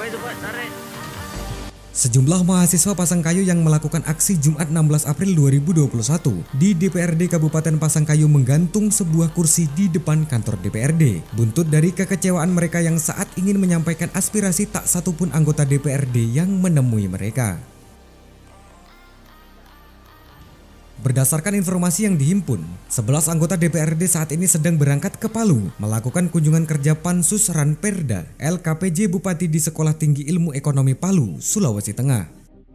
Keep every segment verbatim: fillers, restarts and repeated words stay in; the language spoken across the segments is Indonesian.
Sejumlah mahasiswa Pasangkayu yang melakukan aksi Jumat enam belas April dua ribu dua puluh satu di D P R D Kabupaten Pasangkayu menggantung sebuah kursi di depan kantor D P R D. Buntut dari kekecewaan mereka yang saat ingin menyampaikan aspirasi, tak satupun anggota D P R D yang menemui mereka. Berdasarkan informasi yang dihimpun, sebelas anggota D P R D saat ini sedang berangkat ke Palu melakukan kunjungan kerja Pansus Ranperda L K P J Bupati di Sekolah Tinggi Ilmu Ekonomi Palu, Sulawesi Tengah.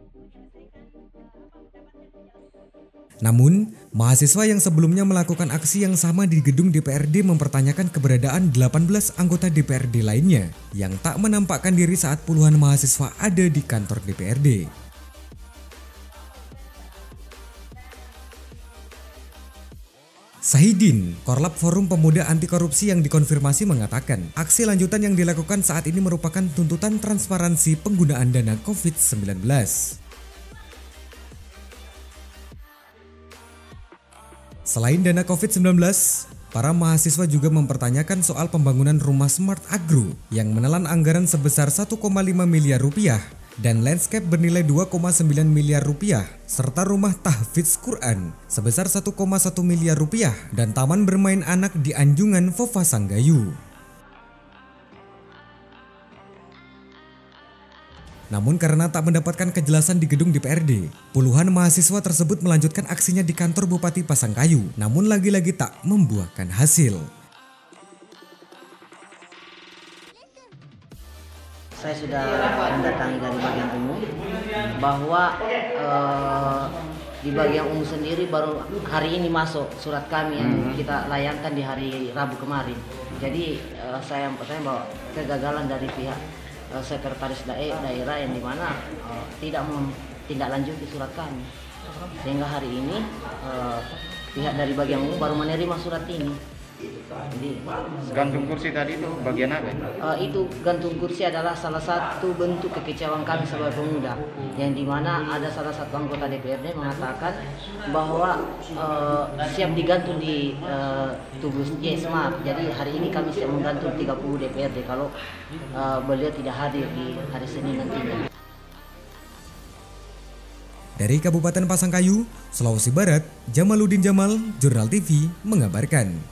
Namun, mahasiswa yang sebelumnya melakukan aksi yang sama di gedung D P R D mempertanyakan keberadaan delapan belas anggota D P R D lainnya yang tak menampakkan diri saat puluhan mahasiswa ada di kantor D P R D. Sahidin, Korlap Forum Pemuda Anti Korupsi yang dikonfirmasi mengatakan, aksi lanjutan yang dilakukan saat ini merupakan tuntutan transparansi penggunaan dana COVID sembilan belas. Selain dana COVID sembilan belas, para mahasiswa juga mempertanyakan soal pembangunan rumah Smart Agro yang menelan anggaran sebesar satu koma lima miliar rupiah dan landscape bernilai dua koma sembilan miliar rupiah, serta rumah tahfidz Quran sebesar satu koma satu miliar rupiah dan taman bermain anak di Anjungan Fova Sanggayu. Namun karena tak mendapatkan kejelasan di gedung D P R D, puluhan mahasiswa tersebut melanjutkan aksinya di kantor Bupati Pasangkayu, namun lagi-lagi tak membuahkan hasil. Saya sudah mendatangi dari bagian umum bahwa eh, di bagian umum sendiri baru hari ini masuk surat kami yang kita layangkan di hari Rabu kemarin. Jadi eh, saya percaya bahwa kegagalan dari pihak eh, sekretaris daerah yang dimana eh, tidak menindaklanjuti surat kami, sehingga hari ini eh, pihak dari bagian umum baru menerima surat ini. Jadi, gantung kursi tadi itu bagian apa? Uh, itu gantung kursi adalah salah satu bentuk kekecewaan kami sebagai pemuda, yang dimana ada salah satu anggota D P R D mengatakan bahwa uh, siap digantung di uh, tubuh Yes maaf. Jadi hari ini kami siap menggantung tiga puluh D P R D kalau uh, beliau tidak hadir di hari Senin nantinya. Dari Kabupaten Pasangkayu, Sulawesi Barat, Jamaluddin Jamal, Jurnal T V mengabarkan.